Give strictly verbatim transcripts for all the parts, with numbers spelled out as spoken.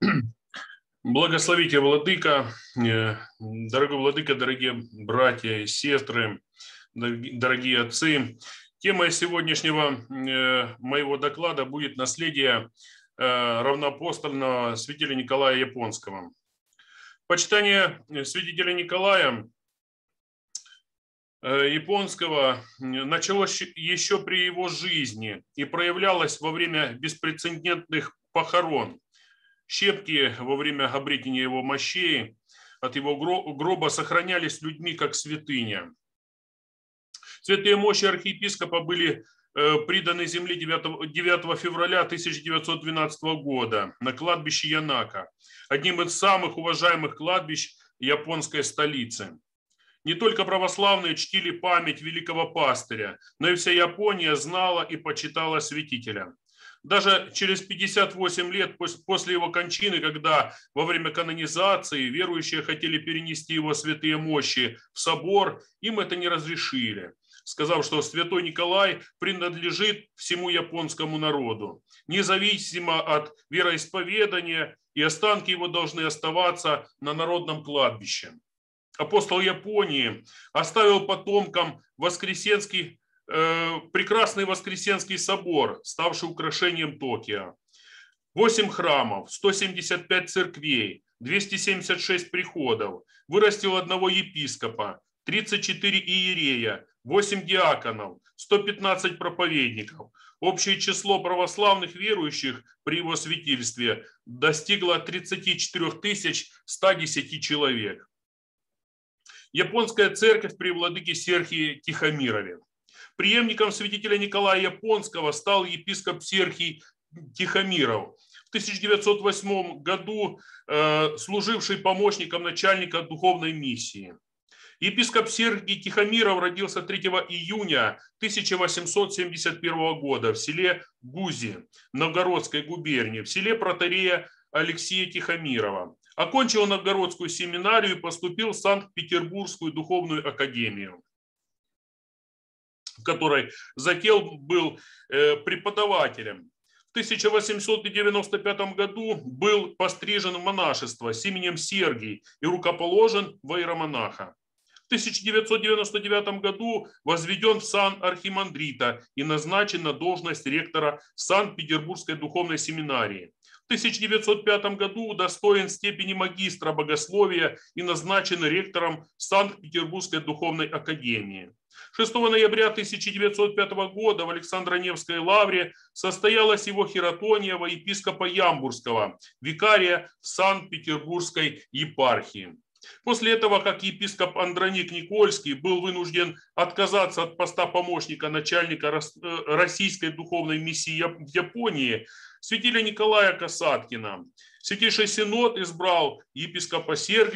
Благословите, Владыка, дорогой Владыка, дорогие братья и сестры, дорогие отцы. Тема сегодняшнего моего доклада будет наследие равноапостольного святителя Николая Японского. Почитание святителя Николая Японского началось еще при его жизни и проявлялось во время беспрецедентных похорон. Щепки во время обретения его мощей от его гроба сохранялись людьми как святыня. Святые мощи архиепископа были приданы земле девятого февраля тысяча девятьсот двенадцатого года на кладбище Янака, одним из самых уважаемых кладбищ японской столицы. Не только православные чтили память великого пастыря, но и вся Япония знала и почитала святителя. Даже через пятьдесят восемь лет после его кончины, когда во время канонизации верующие хотели перенести его святые мощи в собор, им это не разрешили, сказав, что святой Николай принадлежит всему японскому народу, независимо от вероисповедания, и останки его должны оставаться на народном кладбище. Апостол Японии оставил потомкам Воскресенский прекрасный Воскресенский собор, ставший украшением Токио. Восемь храмов, сто семьдесят пять церквей, двести семьдесят шесть приходов, вырастил одного епископа, тридцать четыре иерея, восемь диаконов, сто пятнадцать проповедников. Общее число православных верующих при его святительстве достигло тридцати четырёх тысяч ста десяти человек. Японская церковь при владыке Серхии Тихомирове. Преемником святителя Николая Японского стал епископ Серхий Тихомиров, в тысяча девятьсот восьмом году э, служивший помощником начальника духовной миссии. Епископ Серхий Тихомиров родился третьего июня тысяча восемьсот семьдесят первого года в селе Гузи, Новгородской губернии, в селе протоиерея Алексея Тихомирова. Окончил Новгородскую семинарию и поступил в Санкт-Петербургскую духовную академию, в которой затем был преподавателем. В тысяча восемьсот девяносто пятом году был пострижен в монашество с именем Сергий и рукоположен в иеромонаха. В тысяча девятьсот девяносто девятом году возведен в сан архимандрита и назначен на должность ректора Санкт-Петербургской духовной семинарии. В тысяча девятьсот пятом году удостоен степени магистра богословия и назначен ректором Санкт-Петербургской духовной академии. шестого ноября тысяча девятьсот пятого года в Александро-Невской лавре состоялась его хератония во епископа Ямбурского, викария Санкт-Петербургской епархии. После этого, как епископ Андроник Никольский был вынужден отказаться от поста помощника начальника российской духовной миссии в Японии, святителя Николая Касаткина Святейший Синод избрал епископа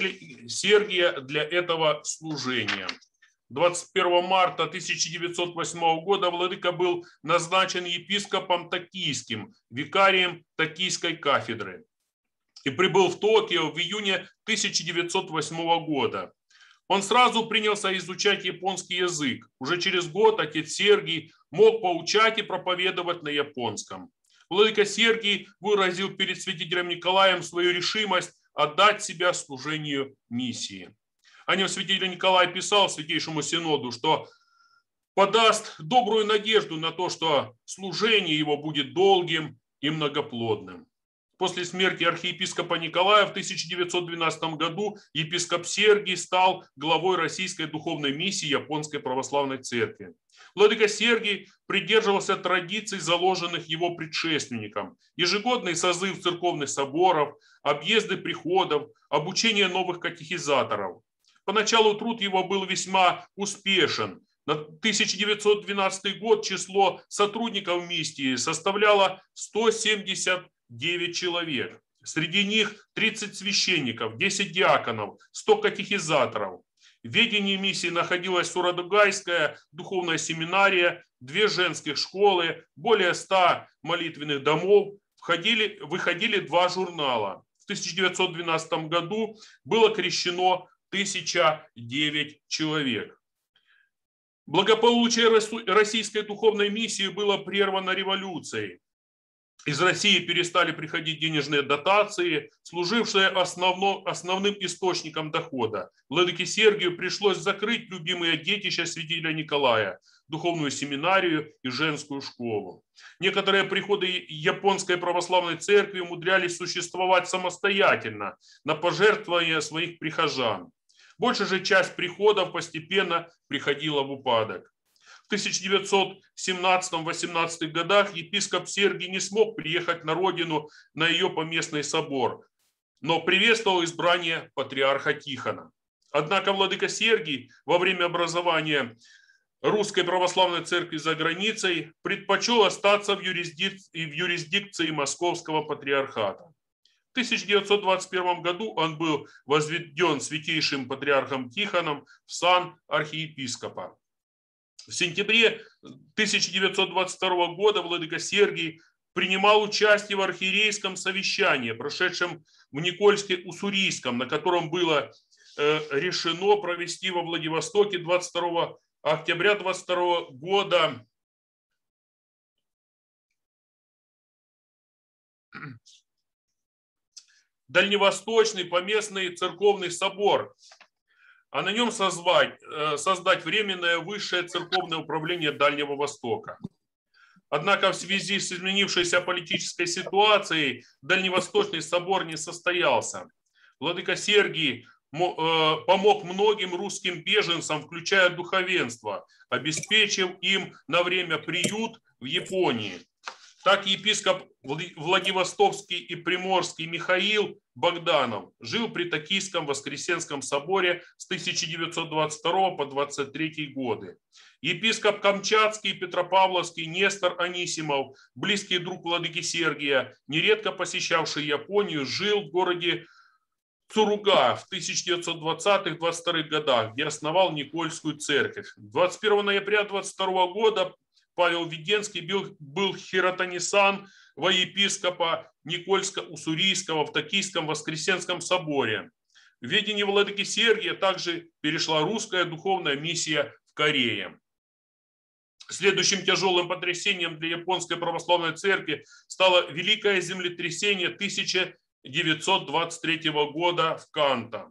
Сергия для этого служения. двадцать первого марта тысяча девятьсот восьмого года владыка был назначен епископом Токийским, викарием Токийской кафедры, и прибыл в Токио в июне тысяча девятьсот восьмого года. Он сразу принялся изучать японский язык. Уже через год отец Сергий мог поучать и проповедовать на японском. Владыка Сергий выразил перед святителем Николаем свою решимость отдать себя служению миссии. О нем святитель Николай писал Святейшему Синоду, что подаст добрую надежду на то, что служение его будет долгим и многоплодным. После смерти архиепископа Николая в тысяча девятьсот двенадцатом году епископ Сергий стал главой российской духовной миссии Японской православной церкви. Владыка Сергий придерживался традиций, заложенных его предшественником: ежегодный созыв церковных соборов, объезды приходов, обучение новых катехизаторов. Поначалу труд его был весьма успешен. На тысяча девятьсот двенадцатый год число сотрудников миссии составляло сто семьдесят девять человек. Среди них тридцать священников, десять диаконов, сто катехизаторов. В ведении миссии находилась Сурадугайская духовная семинария, две женских школы, более ста молитвенных домов, входили, выходили два журнала. В тысяча девятьсот двенадцатом году было крещено тысяча девять человек. Благополучие российской духовной миссии было прервано революцией. Из России перестали приходить денежные дотации, служившие основно, основным источником дохода. Владыке Сергию пришлось закрыть любимые детища святителя Николая, духовную семинарию и женскую школу. Некоторые приходы японской православной церкви умудрялись существовать самостоятельно на пожертвования своих прихожан. Большая же часть приходов постепенно приходила в упадок. В тысяча девятьсот семнадцатом — восемнадцатых годах епископ Сергий не смог приехать на родину на ее поместный собор, но приветствовал избрание патриарха Тихона. Однако владыка Сергий во время образования Русской Православной Церкви за границей предпочел остаться в юрисдикции, в юрисдикции Московского патриархата. В тысяча девятьсот двадцать первом году он был возведен святейшим патриархом Тихоном в сан архиепископа. В сентябре тысяча девятьсот двадцать второго года владыка Сергий принимал участие в архиерейском совещании, прошедшем в Никольске-Уссурийском, на котором было решено провести во Владивостоке двадцать второго октября двадцать второго года Дальневосточный поместный церковный собор, а на нем созвать, создать Временное высшее церковное управление Дальнего Востока. Однако в связи с изменившейся политической ситуацией Дальневосточный собор не состоялся. Владыка Сергий помог многим русским беженцам, включая духовенство, обеспечив им на время приют в Японии. Так епископ Владивостокский и Приморский Михаил Богданов жил при Токийском Воскресенском соборе с тысяча девятьсот двадцать второго по двадцать третий годы. Епископ Камчатский и Петропавловский Нестор Анисимов, близкий друг владыки Сергия, нередко посещавший Японию, жил в городе Цуруга в тысяча девятьсот двадцатых — двадцать вторых годах, где основал Никольскую церковь. двадцать первого ноября двадцать второго года Павел Веденский был, был хиротонисан во епископа Никольско-Уссурийского в Токийском Воскресенском соборе. В ведении владыки Сергия также перешла русская духовная миссия в Корее. Следующим тяжелым потрясением для японской православной церкви стало великое землетрясение тысяча девятьсот двадцать третьего года в Канто.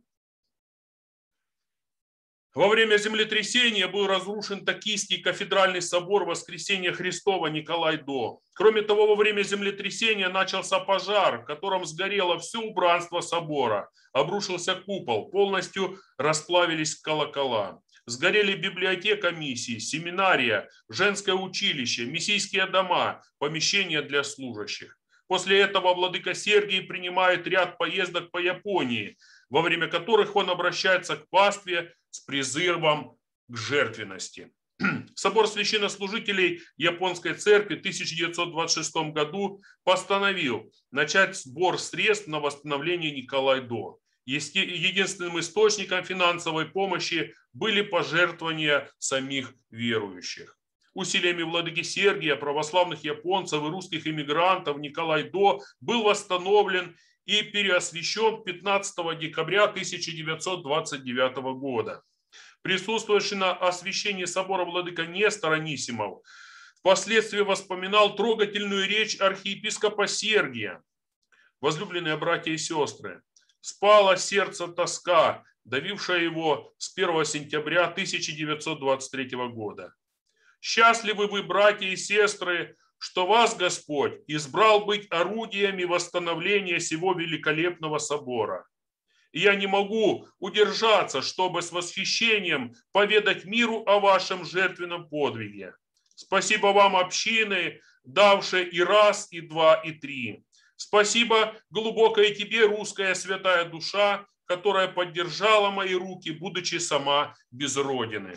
Во время землетрясения был разрушен Токийский кафедральный собор Воскресения Христова Николай-до. Кроме того, во время землетрясения начался пожар, в котором сгорело все убранство собора. Обрушился купол, полностью расплавились колокола. Сгорели библиотека миссии, семинария, женское училище, миссийские дома, помещения для служащих. После этого владыка Сергий принимает ряд поездок по Японии, во время которых он обращается к пастве с призывом к жертвенности. Собор священнослужителей Японской церкви в тысяча девятьсот двадцать шестом году постановил начать сбор средств на восстановление Николай-до. Единственным источником финансовой помощи были пожертвования самих верующих. Усилиями владыки Сергия, православных японцев и русских эмигрантов Николай-до был восстановлен и переосвящен пятнадцатого декабря тысяча девятьсот двадцать девятого года. Присутствующий на освящении собора владыка Нестор Анисимов впоследствии воспоминал трогательную речь архиепископа Сергия. Возлюбленные братья и сестры, спало сердце тоска, давившая его с первого сентября тысяча девятьсот двадцать третьего года. Счастливы вы, братья и сестры, что вас Господь избрал быть орудиями восстановления сего великолепного собора. И я не могу удержаться, чтобы с восхищением поведать миру о вашем жертвенном подвиге. Спасибо вам, общины, давшие и раз, и два, и три. Спасибо глубокое тебе, русская святая душа, которая поддержала мои руки, будучи сама без родины.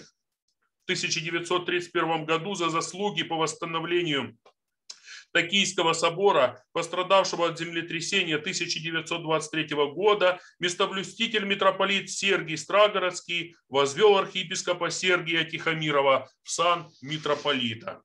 В тысяча девятьсот тридцать первом году за заслуги по восстановлению Токийского собора, пострадавшего от землетрясения тысяча девятьсот двадцать третьего года, местоблюститель митрополит Сергий Страгородский возвел архиепископа Сергия Тихомирова в сан митрополита.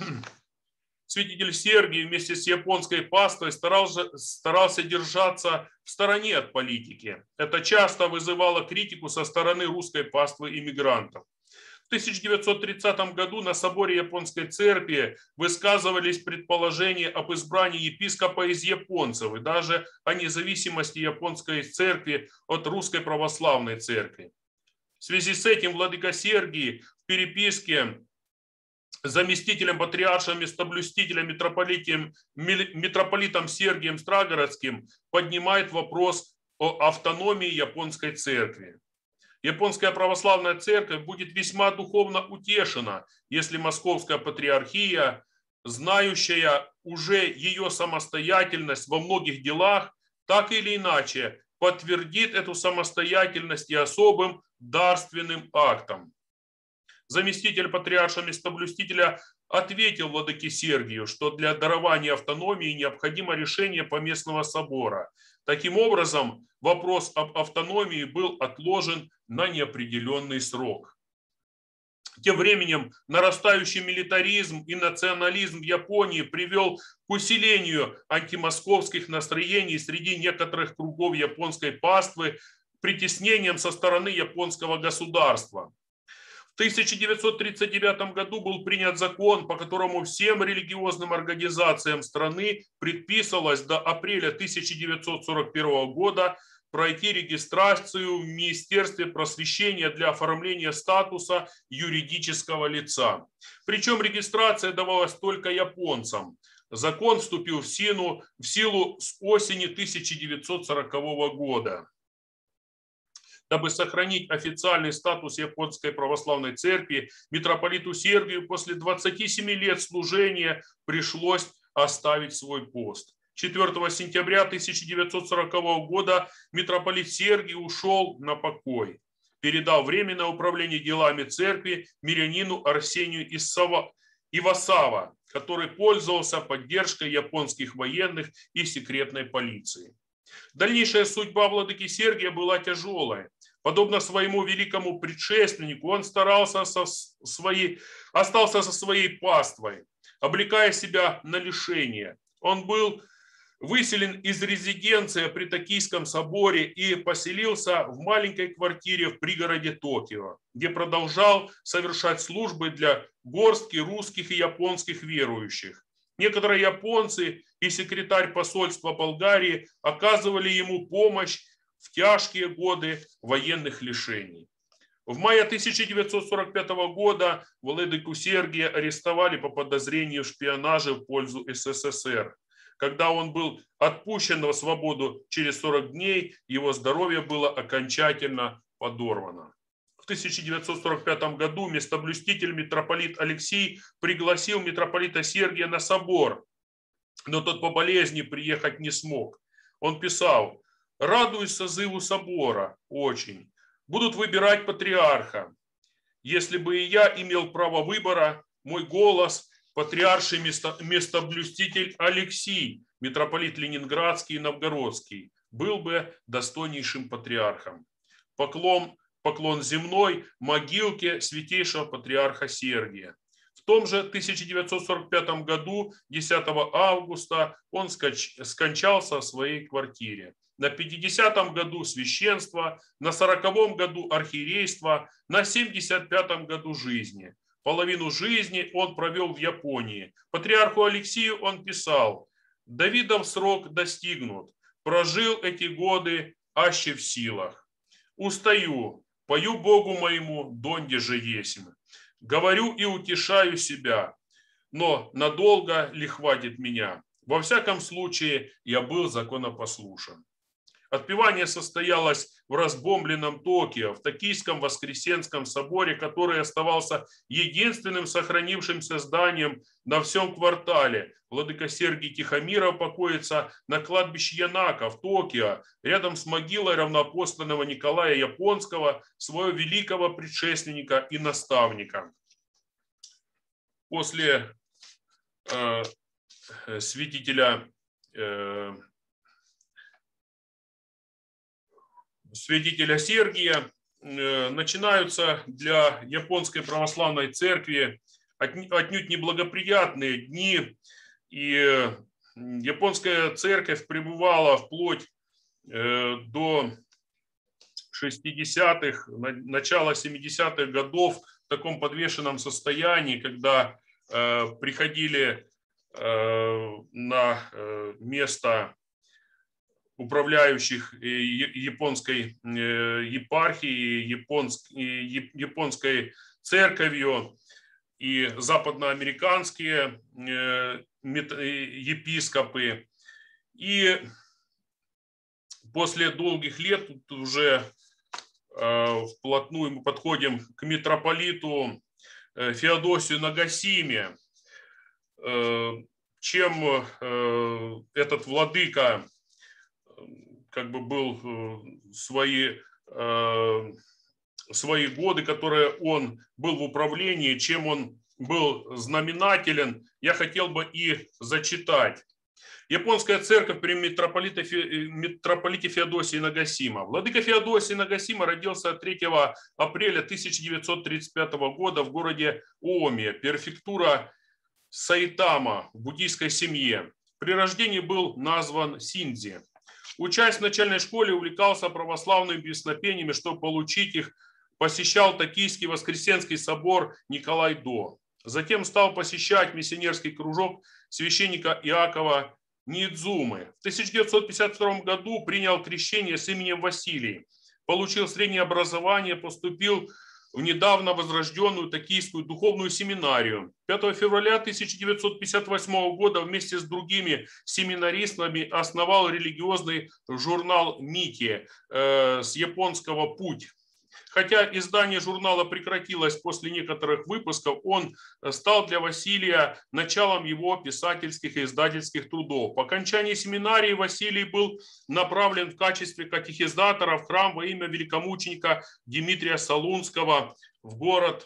Святитель Сергий вместе с японской паствой старался, старался держаться в стороне от политики. Это часто вызывало критику со стороны русской паствы иммигрантов. В тысяча девятьсот тридцатом году на соборе Японской церкви высказывались предположения об избрании епископа из японцев и даже о независимости Японской церкви от Русской православной церкви. В связи с этим владыка Сергий в переписке с заместителем патриарша местоблюстителя митрополитом, митрополитом Сергием Страгородским поднимает вопрос о автономии Японской церкви. Японская православная церковь будет весьма духовно утешена, если Московская патриархия, знающая уже ее самостоятельность во многих делах, так или иначе подтвердит эту самостоятельность и особым дарственным актом. Заместитель патриарша местоблюстителя ответил владыке Сергию, что для дарования автономии необходимо решение поместного собора. Таким образом, вопрос об автономии был отложен на неопределенный срок. Тем временем нарастающий милитаризм и национализм в Японии привел к усилению антимосковских настроений среди некоторых кругов японской паствы притеснением со стороны японского государства. В тысяча девятьсот тридцать девятом году был принят закон, по которому всем религиозным организациям страны предписывалось до апреля тысяча девятьсот сорок первого года пройти регистрацию в Министерстве просвещения для оформления статуса юридического лица. Причем регистрация давалась только японцам. Закон вступил в силу, в силу с осени тысяча девятьсот сорокового года. Дабы сохранить официальный статус Японской православной церкви, митрополиту Сергию после двадцати семи лет служения пришлось оставить свой пост. четвёртого сентября тысяча девятьсот сорокового года митрополит Сергий ушел на покой, передал временное управление делами церкви мирянину Арсению Ивасава, который пользовался поддержкой японских военных и секретной полиции. Дальнейшая судьба владыки Сергия была тяжелая. Подобно своему великому предшественнику, он старался со своей, остался со своей паствой, облекая себя на лишение. Он был выселен из резиденции при Токийском соборе и поселился в маленькой квартире в пригороде Токио, где продолжал совершать службы для горстки русских и японских верующих. Некоторые японцы и секретарь посольства Болгарии оказывали ему помощь в тяжкие годы военных лишений. В мае тысяча девятьсот сорок пятого года владыку Сергия арестовали по подозрению в шпионаже в пользу СССР. Когда он был отпущен на свободу через сорок дней, его здоровье было окончательно подорвано. В тысяча девятьсот сорок пятом году местоблюститель митрополит Алексий пригласил митрополита Сергия на собор, но тот по болезни приехать не смог. Он писал: «Радуюсь созыву собора очень. Будут выбирать патриарха. Если бы и я имел право выбора, мой голос патриарший местоблюститель Алексий, митрополит Ленинградский и Новгородский, был бы достойнейшим патриархом. Поклон, поклон земной могилке святейшего патриарха Сергия». В том же тысяча девятьсот сорок пятом году, десятого августа, он скончался в своей квартире. На пятидесятом году священство, на сороковом году архиерейство, на семьдесят пятом году жизни. Половину жизни он провел в Японии. Патриарху Алексию он писал: «Давидов срок достигнут, прожил эти годы аще в силах. Устаю, пою Богу моему, донде же есмь. Говорю и утешаю себя, но надолго ли хватит меня? Во всяком случае, я был законопослушен». Отпевание состоялось в разбомбленном Токио, в Токийском Воскресенском соборе, который оставался единственным сохранившимся зданием на всем квартале. Владыка Сергий Тихомиров покоится на кладбище Янака в Токио, рядом с могилой равноапостольного Николая Японского, своего великого предшественника и наставника. После э, святителя э, святителя Сергия начинаются для японской православной церкви отнюдь неблагоприятные дни, и японская церковь пребывала вплоть до шестидесятых, начала семидесятых годов в таком подвешенном состоянии, когда приходили на место управляющих японской епархией, японской церковью и западноамериканские епископы. И после долгих лет уже вплотную мы подходим к митрополиту Феодосию Нагасиме. Чем этот владыка как бы был свои, свои годы, которые он был в управлении, чем он был знаменателен, я хотел бы и зачитать. Японская церковь при митрополите, митрополите Феодосии Нагасима. Владыка Феодосий Нагасима родился третьего апреля тысяча девятьсот тридцать пятого года в городе Ооми, префектура Саитама, в буддийской семье. При рождении был назван Синдзи. Учась в начальной школе, увлекался православными песнопениями, чтобы получить их, посещал Токийский Воскресенский собор Николай-До. Затем стал посещать миссионерский кружок священника Иакова Нидзумы. В тысяча девятьсот пятьдесят втором году принял крещение с именем Василий. Получил среднее образование, поступил в недавно возрожденную Токийскую духовную семинарию. пятого февраля тысяча девятьсот пятьдесят восьмого года вместе с другими семинаристами основал религиозный журнал «Мики» э, с японского «Путь». Хотя издание журнала прекратилось после некоторых выпусков, он стал для Василия началом его писательских и издательских трудов. По окончании семинарии Василий был направлен в качестве катехизатора в храм во имя великомученика Дмитрия Солунского в город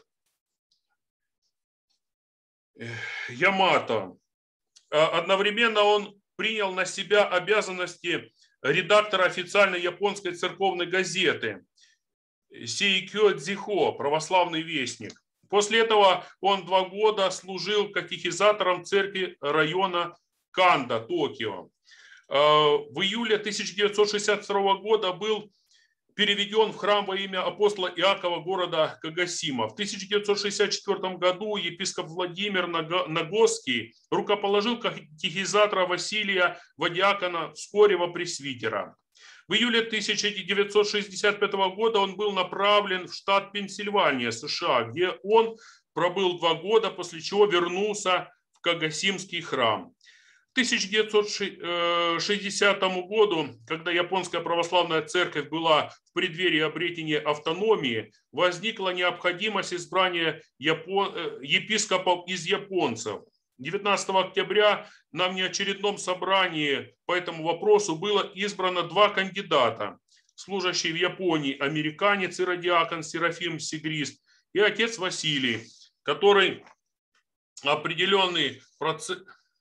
Ямато. Одновременно он принял на себя обязанности редактора официальной японской церковной газеты Сейкё Дзихо, православный вестник. После этого он два года служил катехизатором церкви района Канда, Токио. В июле тысяча девятьсот шестьдесят второго года был переведен в храм во имя апостола Иакова города Кагасима. В тысяча девятьсот шестьдесят четвёртом году епископ Владимир Нагоский рукоположил катехизатора Василия во диакона, вскоре во пресвитера. В июле тысяча девятьсот шестьдесят пятого года он был направлен в штат Пенсильвания, США, где он пробыл два года, после чего вернулся в Кагасимский храм. К тысяча девятьсот шестидесятому году, когда Японская православная церковь была в преддверии обретения автономии, возникла необходимость избрания епископов из японцев. девятнадцатого октября на внеочередном собрании по этому вопросу было избрано два кандидата. Служащий в Японии американец и радиакон Серафим Сигрист и отец Василий, который определенный процесс...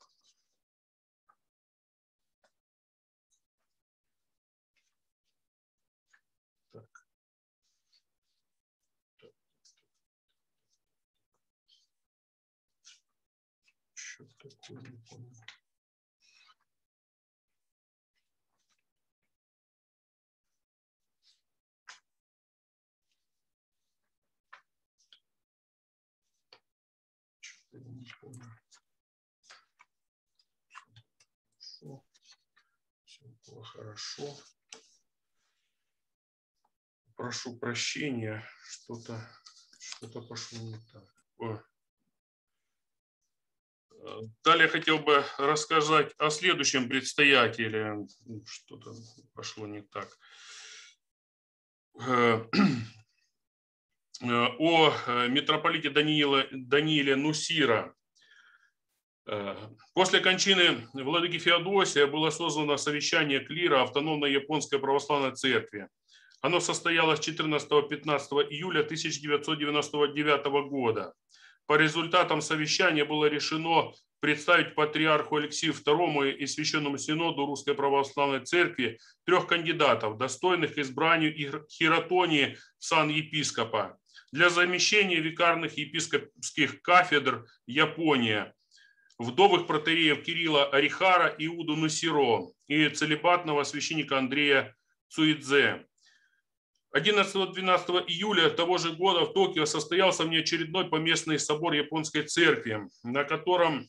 Такое не помню. Что-то я не помню. Хорошо. Все было хорошо. Прошу прощения, что-то что-то пошло не так. Ой. Далее хотел бы рассказать о следующем предстоятеле. Что-то пошло не так. О митрополите Даниила, Данииле Нусира. После кончины владыки Феодосия было создано совещание клира автономной японской православной церкви. Оно состоялось четырнадцатого-пятнадцатого июля тысяча девятьсот девяносто девятого года. По результатам совещания было решено представить патриарху Алексею второму и Священному Синоду Русской Православной Церкви трех кандидатов, достойных избранию хиротонии в сан епископа, для замещения викарных епископских кафедр Япония, вдовых протоиереев Кирилла Арихара и Иуду Нусиро и целибатного священника Андрея Цуидзе. одиннадцатого-двенадцатого июля того же года в Токио состоялся внеочередной поместный собор японской церкви, на котором,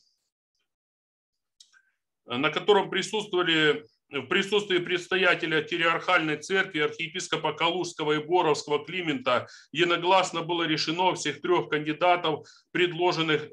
на котором присутствовали в присутствии предстоятеля Тириархальной церкви, архиепископа Калужского и Боровского Климента, единогласно было решено всех трех кандидатов, предложенных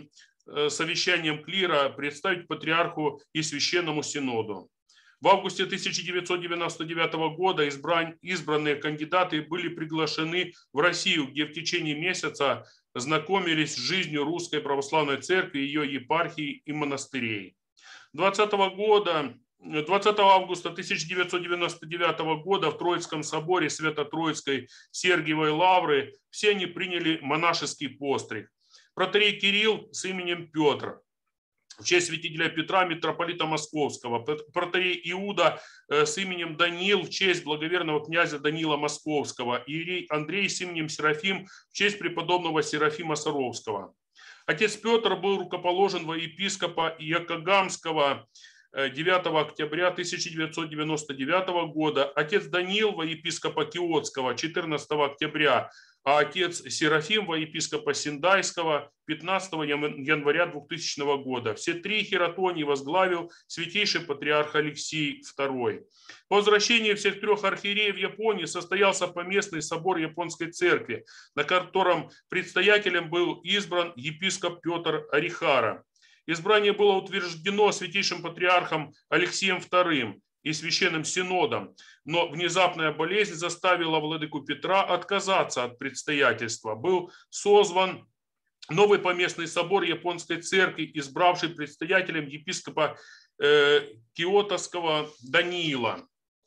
совещанием клира, представить патриарху и священному синоду. В августе тысяча девятьсот девяносто девятого года избран, избранные кандидаты были приглашены в Россию, где в течение месяца знакомились с жизнью Русской Православной Церкви, ее епархий и монастырей. двадцатого года двадцатого августа тысяча девятьсот девяносто девятого года в Троицком соборе Свято-Троицкой Сергиевой Лавры все они приняли монашеский постриг. Протоиерей Кирилл с именем Петр в честь святителя Петра, митрополита Московского. Протоиерей Иуда с именем Даниил в честь благоверного князя Даниила Московского. Иерей Андрей с именем Серафим в честь преподобного Серафима Саровского. Отец Петр был рукоположен во епископа Якогамского девятого октября тысяча девятьсот девяносто девятого года, отец Даниил во епископа Киотского четырнадцатого октября, а отец Серафим во епископа Синдайского пятнадцатого января двухтысячного года. Все три хератонии возглавил святейший патриарх Алексий второй. По возвращении всех трех архиереев Японии состоялся поместный собор Японской церкви, на котором предстоятелем был избран епископ Петр Арихара. Избрание было утверждено святейшим патриархом Алексием вторым и священным синодом, но внезапная болезнь заставила владыку Петра отказаться от предстоятельства. Был созван новый поместный собор Японской церкви, избравший предстоятелем епископа э, Киотского Даниила.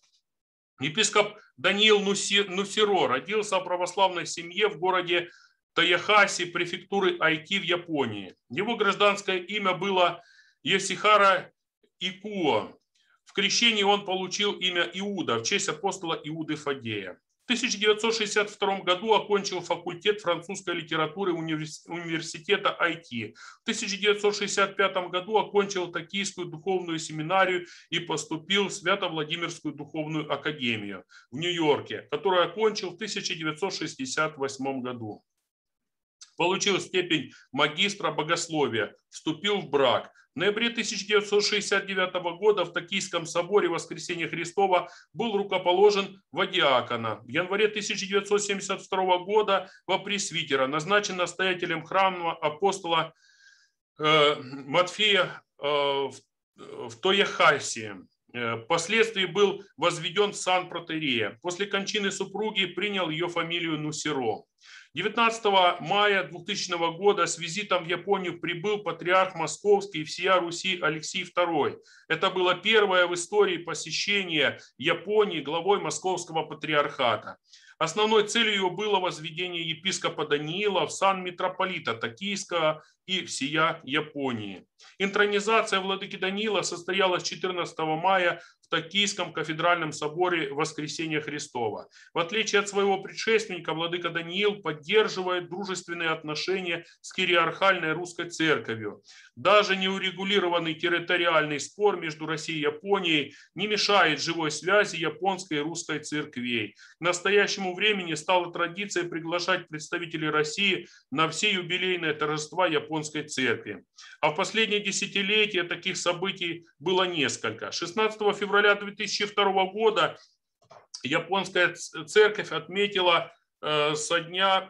Епископ Даниил Нусиро родился в православной семье в городе Тояхаси, префектуры Айки в Японии. Его гражданское имя было Йосихара Икуо. В крещении он получил имя Иуда в честь апостола Иуды Фадея. В тысяча девятьсот шестьдесят втором году окончил факультет французской литературы университета Айки. В тысяча девятьсот шестьдесят пятом году окончил Токийскую духовную семинарию и поступил в Свято-Владимирскую духовную академию в Нью-Йорке, которую окончил в тысяча девятьсот шестьдесят восьмом году. Получил степень магистра богословия, вступил в брак. В ноябре тысяча девятьсот шестьдесят девятого года в Токийском соборе Воскресения Христова был рукоположен во диакона. В январе тысяча девятьсот семьдесят второго года во пресвитера, назначен настоятелем храма апостола э, Матфея э, в, в Тояхаси. Впоследствии был возведен в сан протоиерея. После кончины супруги принял ее фамилию Нусиро. девятнадцатого мая двухтысячного года с визитом в Японию прибыл патриарх Московский и всея Руси Алексий второй. Это было первое в истории посещение Японии главой Московского патриархата. Основной целью его было возведение епископа Даниила в сан митрополита Токийского и всея Японии. Интронизация владыки Даниила состоялась четырнадцатого мая в Токийском кафедральном соборе Воскресения Христова. В отличие от своего предшественника, владыка Даниил поддерживает дружественные отношения с кириархальной русской церковью. Даже неурегулированный территориальный спор между Россией и Японией не мешает живой связи японской и русской церквей. К настоящему времени стала традицией приглашать представителей России на все юбилейные торжества японской церкви. А в последние десятилетия таких событий было несколько. шестнадцатого февраля две тысячи второго года японская церковь отметила э, со дня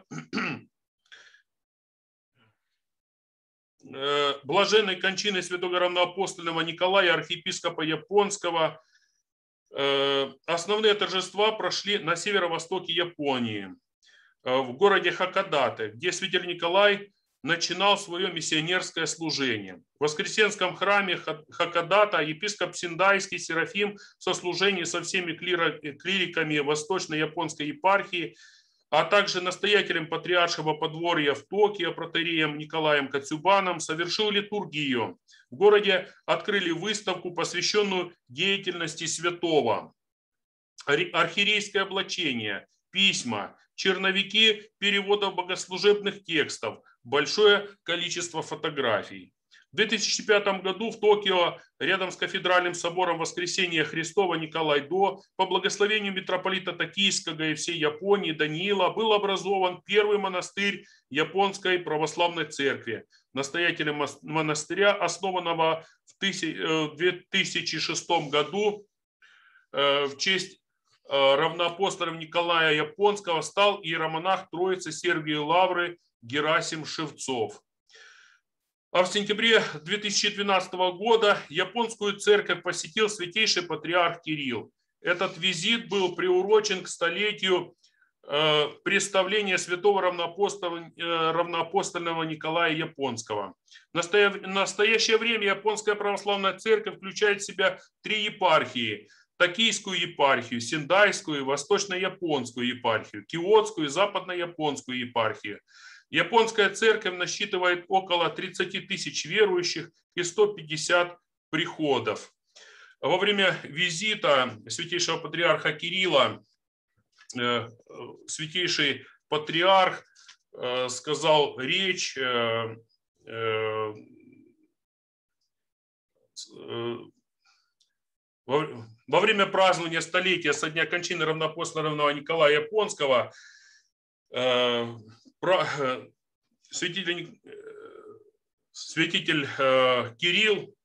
э, блаженной кончины святого равноапостольного Николая, архиепископа Японского. Э, основные торжества прошли на северо-востоке Японии, э, в городе Хакодате, где святитель Николай начинал свое миссионерское служение. В Воскресенском храме Хакодата епископ Синдайский Серафим в сослужении со всеми клириками восточно-японской епархии, а также настоятелем патриаршего подворья в Токио протоиереем Николаем Коцюбаном совершил литургию. В городе открыли выставку, посвященную деятельности святого. Архиерейское облачение, письма, черновики переводов богослужебных текстов, большое количество фотографий. В две тысячи пятом году в Токио, рядом с кафедральным собором Воскресения Христова Николай-До, по благословению митрополита Токийского и всей Японии Даниила, был образован первый монастырь Японской православной церкви. Настоятелем монастыря, основанного в две тысячи шестом году в честь равноапостолов Николая Японского, стал иеромонах Троицы Сергии Лавры Герасим Шевцов. А в сентябре две тысячи двенадцатого года японскую церковь посетил святейший патриарх Кирилл. Этот визит был приурочен к столетию э, представления святого равноапостола, э, равноапостольного Николая Японского. В настоя... настоящее время японская православная церковь включает в себя три епархии: Токийскую епархию, Синдайскую и Восточно-японскую епархию, Киотскую и Западно-японскую епархию. Японская церковь насчитывает около тридцати тысяч верующих и ста пятидесяти приходов. Во время визита святейшего патриарха Кирилла святейший патриарх сказал речь во время празднования столетия со дня кончины равноапостольного Николая Японского. Святитель, святитель Кирилл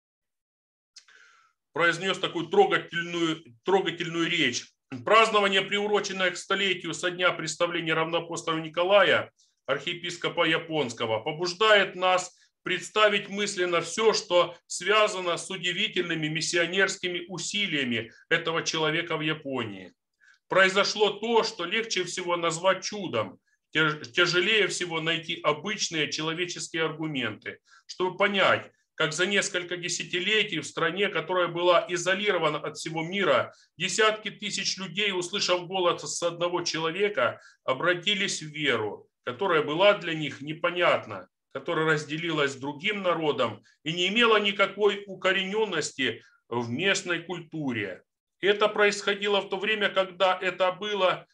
произнес такую трогательную, трогательную речь. Празднование, приуроченное к столетию со дня представления равноапостола Николая, архиепископа Японского, побуждает нас представить мысленно все, что связано с удивительными миссионерскими усилиями этого человека в Японии. Произошло то, что легче всего назвать чудом, тяжелее всего найти обычные человеческие аргументы, чтобы понять, как за несколько десятилетий в стране, которая была изолирована от всего мира, десятки тысяч людей, услышав голос с одного человека, обратились в веру, которая была для них непонятна, которая разделилась с другим народом и не имела никакой укорененности в местной культуре. Это происходило в то время, когда это было,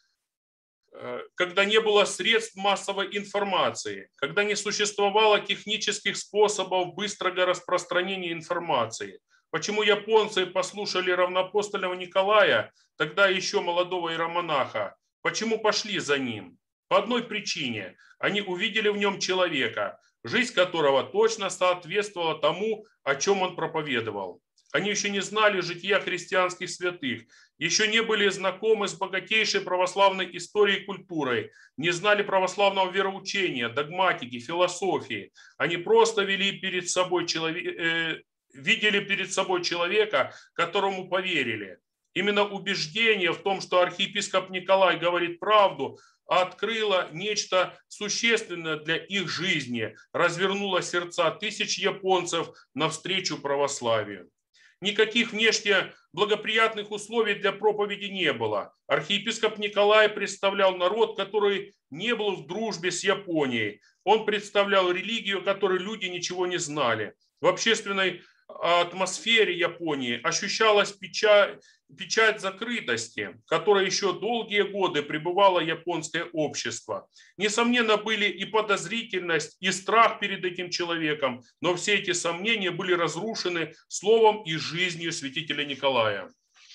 когда не было средств массовой информации, когда не существовало технических способов быстрого распространения информации. Почему японцы послушали равноапостольного Николая, тогда еще молодого иеромонаха? Почему пошли за ним? По одной причине. Они увидели в нем человека, жизнь которого точно соответствовала тому, о чем он проповедовал. Они еще не знали жития христианских святых, еще не были знакомы с богатейшей православной историей и культурой, не знали православного вероучения, догматики, философии. Они просто вели перед собой человек, э, видели перед собой человека, которому поверили. Именно убеждение в том, что архиепископ Николай говорит правду, открыло нечто существенное для их жизни, развернуло сердца тысяч японцев навстречу православию. Никаких внешне благоприятных условий для проповеди не было. Архиепископ Николай представлял народ, который не был в дружбе с Японией. Он представлял религию, о которой люди ничего не знали. В общественной атмосфере Японии ощущалась печать, печать закрытости, в которой еще долгие годы пребывало японское общество. Несомненно, были и подозрительность, и страх перед этим человеком, но все эти сомнения были разрушены словом и жизнью святителя Николая.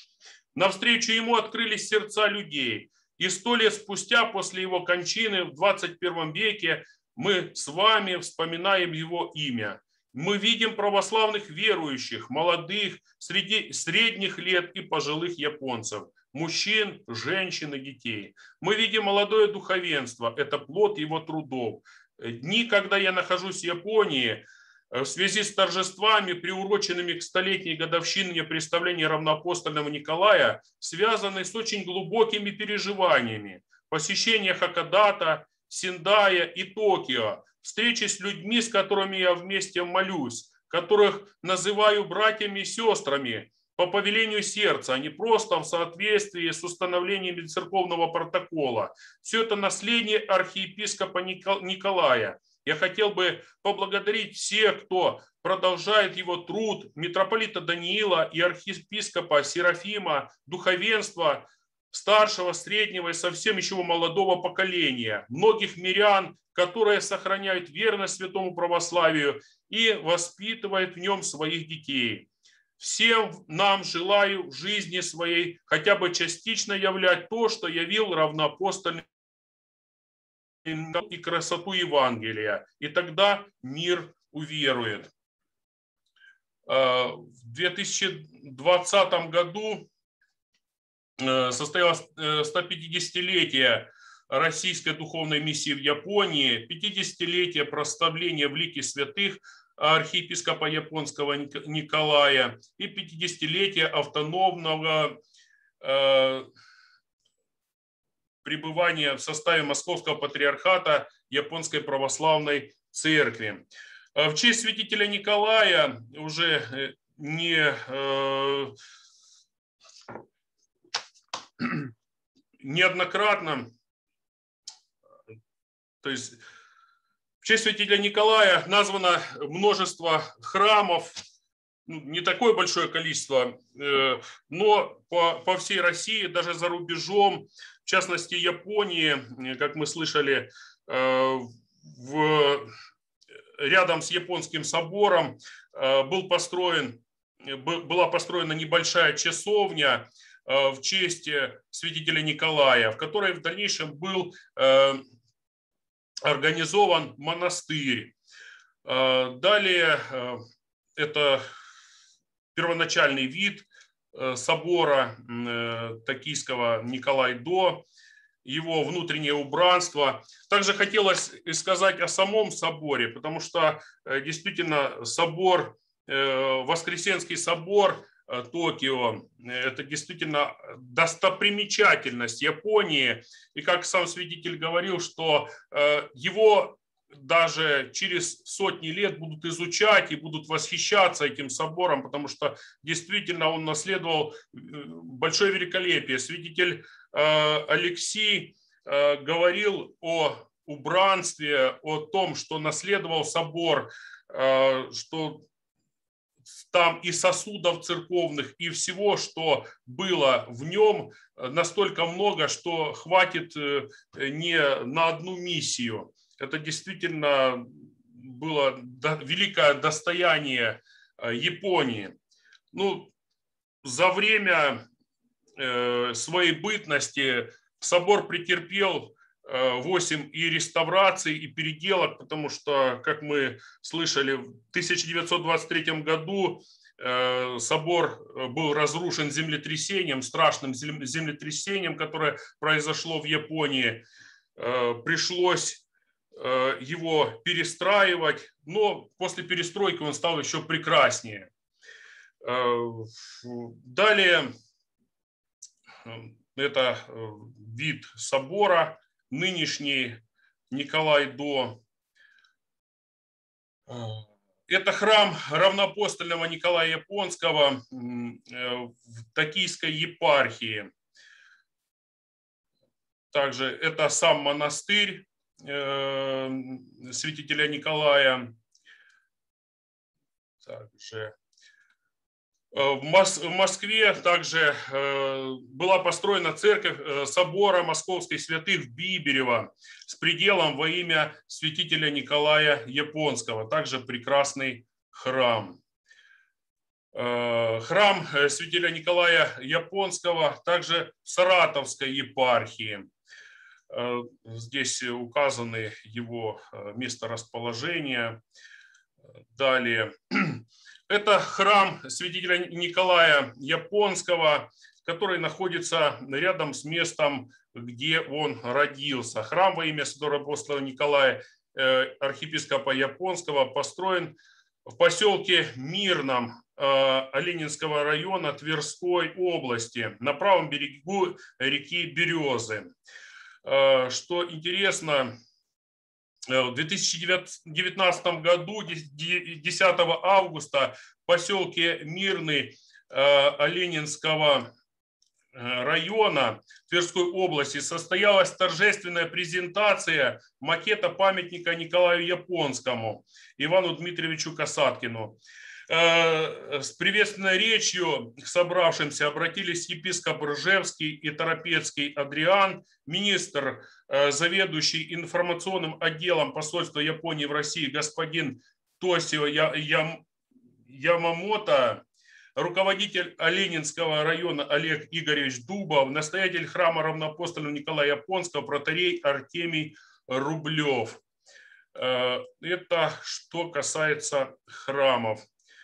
Навстречу ему открылись сердца людей, и сто лет спустя после его кончины в двадцать первом веке мы с вами вспоминаем его имя. Мы видим православных верующих, молодых, среди средних лет и пожилых японцев, мужчин, женщин и детей. Мы видим молодое духовенство, это плод его трудов. Дни, когда я нахожусь в Японии, в связи с торжествами, приуроченными к столетней годовщине представления равноапостольного Николая, связаны с очень глубокими переживаниями. Посещение Хакодата, Синдая и Токио, встречи с людьми, с которыми я вместе молюсь, которых называю братьями и сестрами по повелению сердца, а не просто в соответствии с установлениями церковного протокола. Все это наследие архиепископа Николая. Я хотел бы поблагодарить всех, кто продолжает его труд, митрополита Даниила и архиепископа Серафима, духовенства, старшего, среднего и совсем еще молодого поколения, многих мирян, которые сохраняют верность святому православию и воспитывают в нем своих детей. Всем нам желаю в жизни своей хотя бы частично являть то, что явил равноапостольный и красоту Евангелия, и тогда мир уверует. В две тысячи двадцатом году состоялось стопятидесятилетие российской духовной миссии в Японии, пятидесятилетие прославления в лике святых архиепископа японского Николая и пятидесятилетие автономного э, пребывания в составе Московского патриархата Японской православной церкви. В честь святителя Николая уже не э, неоднократно, то есть в честь святителя Николая названо множество храмов, не такое большое количество, но по, по всей России, даже за рубежом, в частности Японии, как мы слышали, в, рядом с Японским собором был построен, была построена небольшая часовня в честь святителя Николая, в которой в дальнейшем был организован монастырь. Далее это первоначальный вид собора токийского Николай-до, его внутреннее убранство. Также хотелось сказать о самом соборе, потому что действительно собор, Воскресенский собор Токио, это действительно достопримечательность Японии. И как сам святитель говорил, что его даже через сотни лет будут изучать и будут восхищаться этим собором, потому что действительно он наследовал большое великолепие. Святитель Алексий говорил о убранстве, о том, что наследовал собор, что там и сосудов церковных, и всего, что было в нем, настолько много, что хватит не на одну миссию. Это действительно было великое достояние Японии. Ну, за время своей бытности собор претерпел восемь и реставраций, и переделок, потому что, как мы слышали, в тысяча девятьсот двадцать третьем году собор был разрушен землетрясением, страшным землетрясением, которое произошло в Японии. Пришлось его перестраивать, но после перестройки он стал еще прекраснее. Далее это вид собора, нынешний Николай-до. Это храм равноапостольного Николая Японского в Токийской епархии. Также это сам монастырь святителя Николая. Также в Москве также была построена церковь собора Московской святых в Биберево с пределом во имя святителя Николая Японского. Также прекрасный храм. Храм святителя Николая Японского также в Саратовской епархии. Здесь указаны его месторасположение. Далее. Это храм святителя Николая Японского, который находится рядом с местом, где он родился. Храм во имя святого апостола Николая, архиепископа Японского, построен в поселке Мирном Оленинского района Тверской области на правом берегу реки Березы. Что интересно, в две тысячи девятнадцатом году, десятого августа, в поселке Мирный Оленинского района Тверской области состоялась торжественная презентация макета памятника Николаю Японскому, Ивану Дмитриевичу Касаткину. С приветственной речью к собравшимся обратились епископ Ржевский и Торопецкий Адриан, министр, заведующий информационным отделом посольства Японии в России господин Тосио Ямамото, руководитель Ленинского района Олег Игоревич Дубов, настоятель храма равноапостольного Николая Японского, протоиерей Артемий Рублев. Это что касается храмов.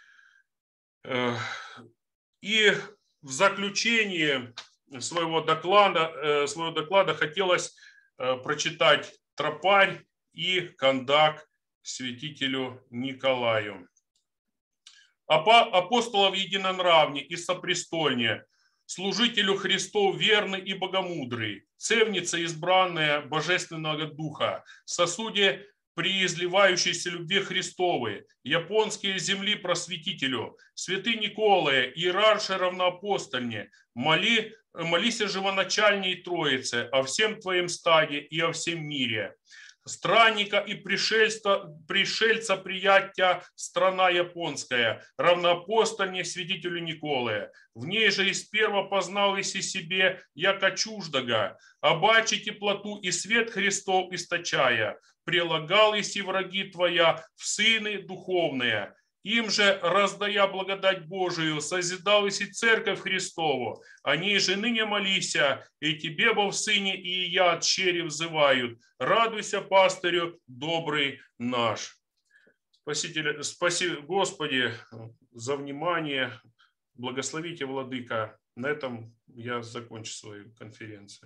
И в заключении своего доклада, своего доклада хотелось прочитать тропарь и кондак святителю Николаю. Апостолов единонравне и сопрестольнее, служителю Христов верный и богомудрый, цевница избранная Божественного Духа, сосуде преизливающейся любви Христовой, японские земли просветителю, святый Николае, иерарше равноапостольне, моли, молись о живоначальней Троице, о всем твоем стаде и о всем мире. Странника и пришельца, пришельца приятия страна японская, равноапостольне святителю Николая. В ней же из первого познал иси себе, яко чуждого, обаче теплоту и свет Христов источая, прилагал иси враги твоя в сыны духовные. Им же, раздая благодать Божию, созидал иси церковь Христову. Они же ныне молися, и тебе, бо в сыне, и я от щери взывают. Радуйся, пастырю, добрый наш. Спаситель, спаси, Господи, за внимание. Благословите, Владыка. На этом я закончу свою конференцию.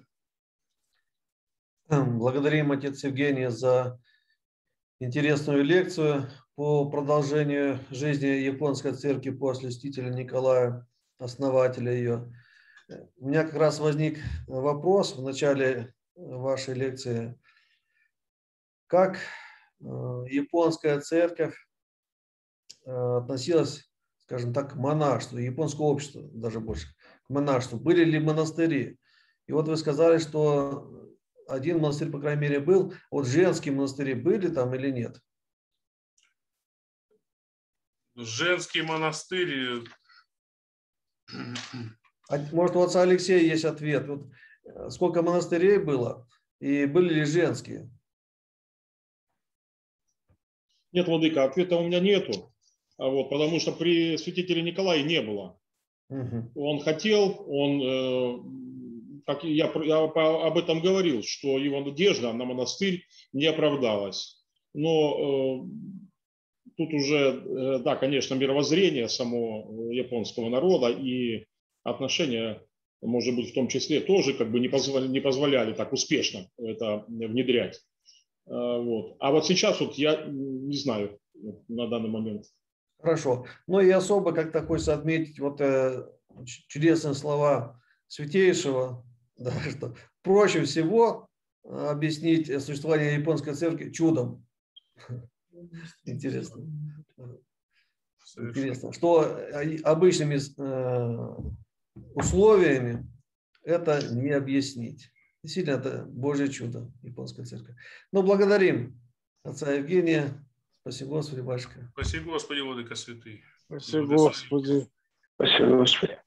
Благодарим, отец Евгений, за интересную лекцию по продолжению жизни японской церкви после святителя Николая, основателя ее. У меня как раз возник вопрос в начале вашей лекции. Как японская церковь относилась, скажем так, к монашеству, японское общество даже больше, к монашеству? Были ли монастыри? И вот вы сказали, что один монастырь, по крайней мере, был. Вот женские монастыри были там или нет? Женский монастырь. Может, у отца Алексея есть ответ. Вот сколько монастырей было и были ли женские? Нет, Владыка, ответа у меня нету. Вот, потому что при святителе Николае не было. Угу. Он хотел, он, как я, я об этом говорил, что его надежда на монастырь не оправдалась. Но тут уже, да, конечно, мировоззрение самого японского народа и отношения, может быть, в том числе тоже как бы не позволяли, не позволяли так успешно это внедрять. Вот. А вот сейчас вот я не знаю на данный момент. Хорошо. Ну и особо как-то хочется отметить вот э, чудесные слова Святейшего, да, что проще всего объяснить существование японской церкви чудом. Интересно. Интересно, что обычными условиями это не объяснить. Действительно, это Божье чудо, японская церковь. Но благодарим отца Евгения. Спасибо, Господи, батюшка. Спасибо, Господи, Владыка Святый. Спасибо, Господи. Спасибо, Господи.